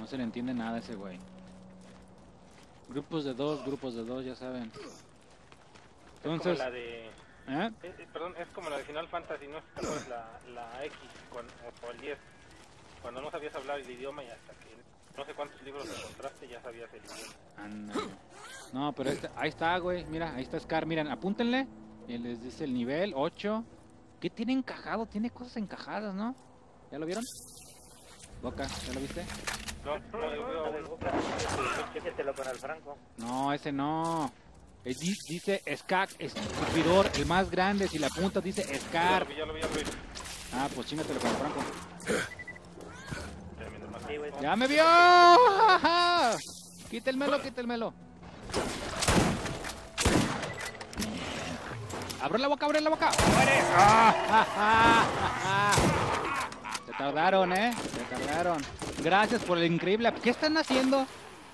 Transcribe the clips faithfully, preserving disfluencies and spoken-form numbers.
No se le entiende nada a ese güey. Grupos de dos, grupos de dos, ya saben. Entonces... Es como la de... ¿Eh? Eh, perdón, es como la de Final Fantasy, ¿no? Es la, la X con, o el diez. Cuando no sabías hablar el idioma y hasta que no sé cuántos libros encontraste ya sabías el idioma. Anda. No, pero este, ahí está, güey. Mira, ahí está Scar. Miren, apúntenle. Y les dice el nivel ocho. ¿Qué tiene encajado? Tiene cosas encajadas, ¿no? ¿Ya lo vieron? Boca, ¿ya lo viste? No, no, yo veo... Chéquetelo con el Franco. No, ese no. Es, dice Scar, escupidor, el más grande. Si la apuntas dice Scar. Ya lo vi, ya lo vi, ya lo vi. Ah, pues chingatelo con el Franco. Sí, güey. ¡Ya me vio! Quítelmelo, quítelmelo. ¡Abre la boca, abre la boca! ¡Mueres! Se tardaron, ¿eh? Se tardaron. Gracias por el increíble... ¿Qué están haciendo?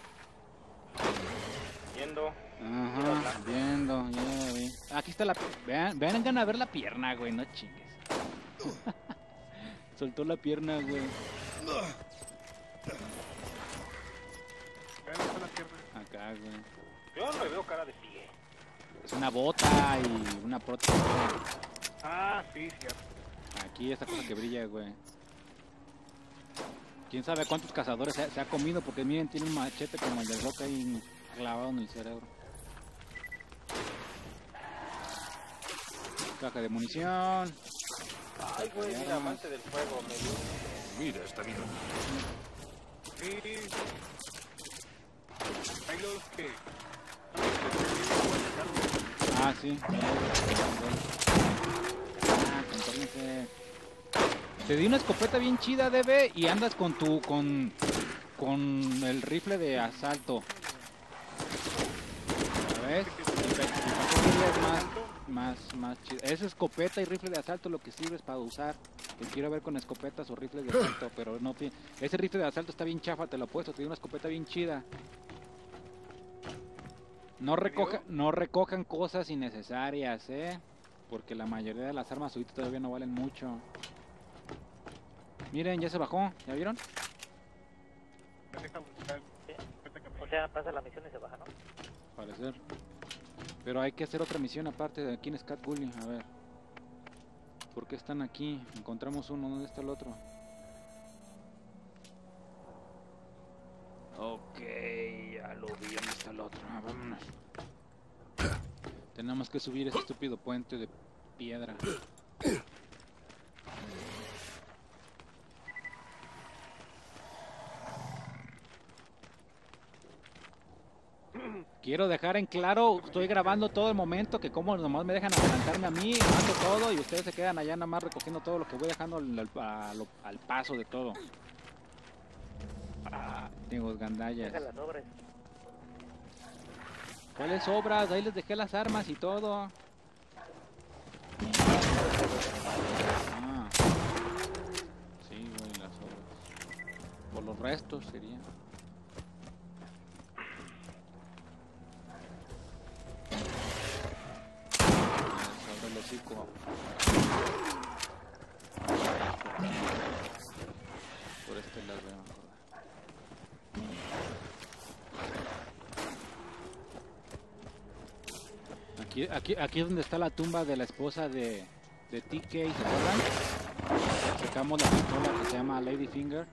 Yendo. Ajá, viendo, ya vi. Aquí está la... Vean, vengan a ver la pierna, güey, no chingues. Soltó la pierna, güey. Acá, güey. Yo no le veo cara de pie. Es una bota y una prótesis. Ah, sí, cierto. Aquí esta cosa que brilla, güey. Quién sabe cuántos cazadores se, se ha comido, porque miren, tiene un machete como el de Rock ahí clavado en el cerebro. Caja de munición. Ay, güey, mira, amante del fuego, me dio. Mira, está bien. Sí. Hay los que... Ah, sí. Ah, compórtense. Te di una escopeta bien chida, D B, y andas con tu... con... con el rifle de asalto. ¿Ves? Es más, más, más chido. Es escopeta y rifle de asalto lo que sirves para usar. Te quiero ver con escopetas o rifles de asalto, pero no... Ese rifle de asalto está bien chafa, te lo he puesto. Te di una escopeta bien chida. No, recoja, no recojan cosas innecesarias, ¿eh? Porque la mayoría de las armas ahorita todavía no valen mucho. Miren, ya se bajó, ¿ya vieron? O sea, pasa la misión y se baja, ¿no? Parecer. Pero hay que hacer otra misión aparte de aquí en Scat Bully, a ver. ¿Por qué están aquí? Encontramos uno, ¿dónde está el otro? Ok, ya lo vi, ¿dónde está el otro? Ah, vámonos. Tenemos que subir ese estúpido puente de piedra. Quiero dejar en claro, estoy grabando todo el momento, que como nomás me dejan adelantarme a mí, mato todo y ustedes se quedan allá nada más recogiendo todo lo que voy dejando al, al, al, al paso de todo. Ah, tengo gandallas. Deja las obras. ¿Cuáles obras? Ahí les dejé las armas y todo. Ah. Sí, güey, las obras. Por los restos sería. Sobre el hocico. Por este lado voy a mejorar. Aquí, aquí, aquí es donde está la tumba de la esposa de, de T K, ¿se acuerdan? Sacamos la pistola que se llama Lady Finger.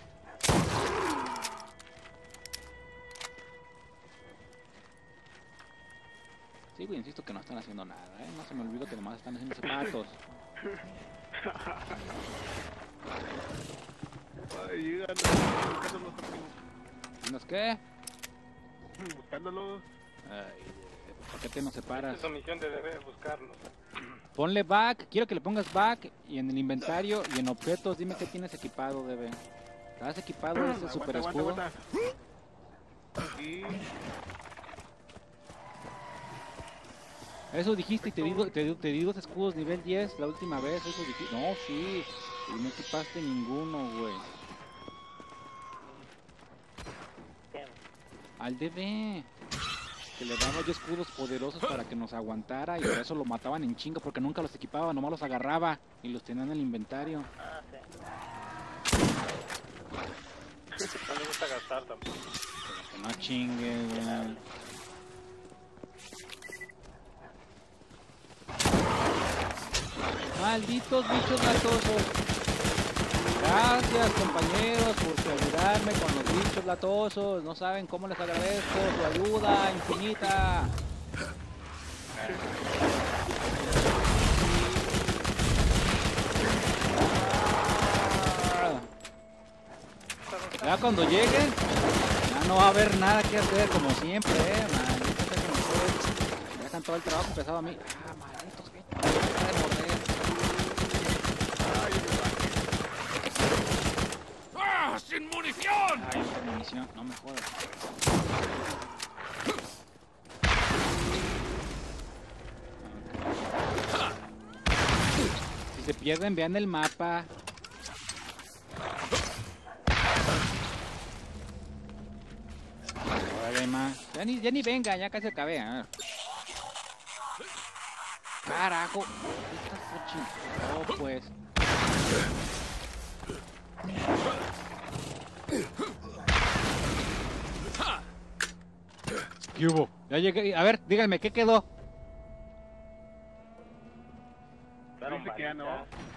Sí, güey, insisto que no están haciendo nada, ¿eh? No se me olvidó que nomás están haciendo zapatos. Ay, llegan, buscándolos, ¿Tienes qué? buscándolos. Ay, ¿por qué te no separas? Es su misión de deber buscarlos. Ponle back, quiero que le pongas back y en el inventario y en objetos dime qué tienes equipado, debe. ¿Estás equipado ese super Aguanta, escudo? aguanta, aguanta. Sí. Eso dijiste y te digo, te, di- te di dos escudos nivel diez la última vez, eso dijiste. No, sí, y no equipaste ninguno, güey. ¿Qué? Al D B. Que le daba yo escudos poderosos para que nos aguantara y por eso lo mataban en chinga porque nunca los equipaba, nomás los agarraba y los tenía en el inventario. Ah, sí. No le gusta gastar tampoco. Pero que no chingue, güey. Malditos bichos latosos. Gracias, compañeros, por ayudarme con los bichos latosos. No saben cómo les agradezco su ayuda infinita. Ya cuando lleguen, ya no va a haber nada que hacer, como siempre, eh. Malditos sean ustedes. Me dejan todo el trabajo pesado a mí. Ah, malditos bichos. Deja de morder. ¡Ah! ¡Sin munición! Ay, sin munición, no me jodas. Si se pierden, vean el mapa. Órale, ma. Ya ni, ya ni venga, ya casi acabé. A ver. Carajo. Estás cochino. Oh, pues. ¿Qué hubo? Ya llegué. A ver, díganme, ¿qué quedó? Dice que ya no.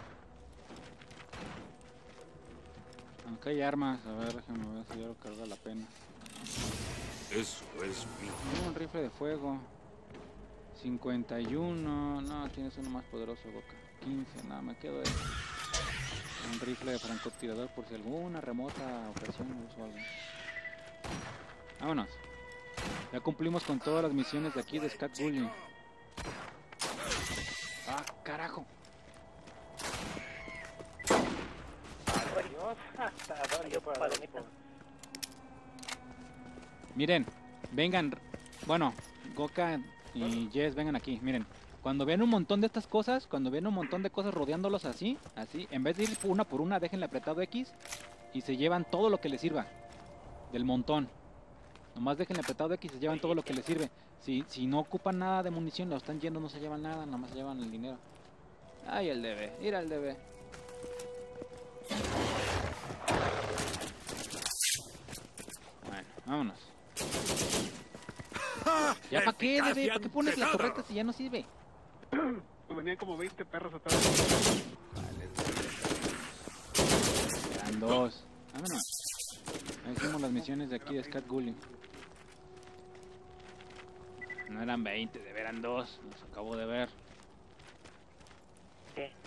Acá hay armas. A ver, déjame ver si ya lo carga la pena. Eso es mío. Un rifle de fuego. cincuenta y uno. No, tienes uno más poderoso, Boca. quince. No, me quedo eso. Un rifle de francotirador por si alguna remota ocasión uso algo. Vámonos. Ya cumplimos con todas las misiones de aquí de Scat Bully. Ah, carajo. Dios, hasta dónde para palomita. Miren, vengan. Bueno, Goka y Jess, vengan aquí. Miren, cuando vean un montón de estas cosas, cuando vean un montón de cosas rodeándolos así, así, en vez de ir una por una, déjenle apretado X y se llevan todo lo que les sirva del montón. Nomás déjenle apretado X y se llevan todo lo que les sirve. Si, si no ocupan nada de munición, lo están yendo, no se llevan nada, nomás se llevan el dinero. Ay, el D B, mira el D B. Bueno, vámonos. ¿Ya para qué, D B? ¿Para qué pones las torretas si ya no sirve? Venían como veinte perros atrás. Eran dos. Vámonos. Ahí hicimos las misiones de aquí de Scat Bully. No eran veinte, de eran dos. Los acabo de ver. ¿Qué?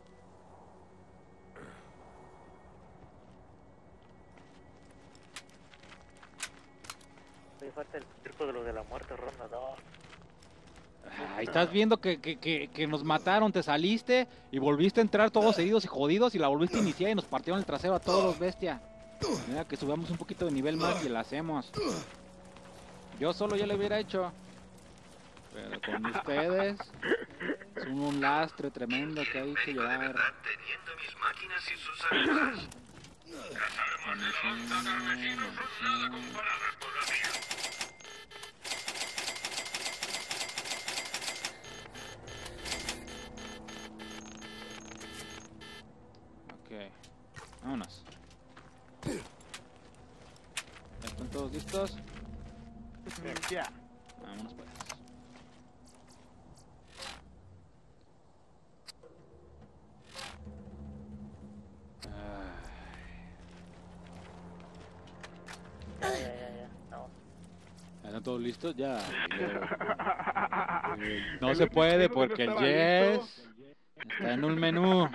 Hoy falta el circo de los de la muerte, ronda dos. Ahí estás viendo que, que, que, que nos mataron, te saliste y volviste a entrar todos heridos y jodidos y la volviste a iniciar y nos partieron el trasero a todos los bestia. Mira que subamos un poquito de nivel más y la hacemos. Yo solo ya lo hubiera hecho. Pero con ustedes son un lastre tremendo que hay que llevar. Teniendo mis máquinas y sus armas. Las armas de avanzada reciben nada comparadas con la mía. Ok, vámonos. ¿Ya están todos listos? Ya. Vámonos pues. Ya, ya, ya, ya. No. ¿Ya están todos listos? Ya. No se puede porque el Jess está en un menú.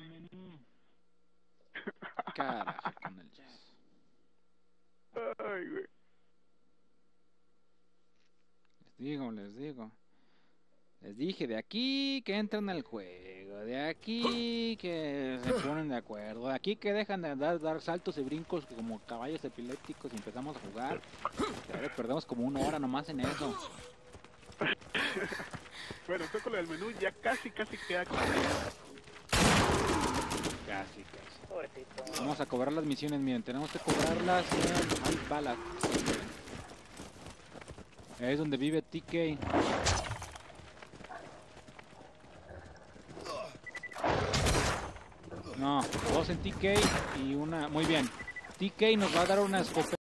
Carajo con el Jess. Ay, güey. Les digo, les digo. Les dije, de aquí que entran al juego, de aquí que se ponen de acuerdo, de aquí que dejan de dar, dar saltos y brincos como caballos epilépticos y empezamos a jugar. Y ahora perdemos como una hora nomás en eso. Bueno, estoy con lo del menú, ya casi, casi queda con Casi, casi. Pobrecito. Vamos a cobrar las misiones, miren, tenemos que cobrarlas en Hay balas. Es donde vive T K. No, dos en T K y una... Muy bien. T K nos va a dar una escopeta.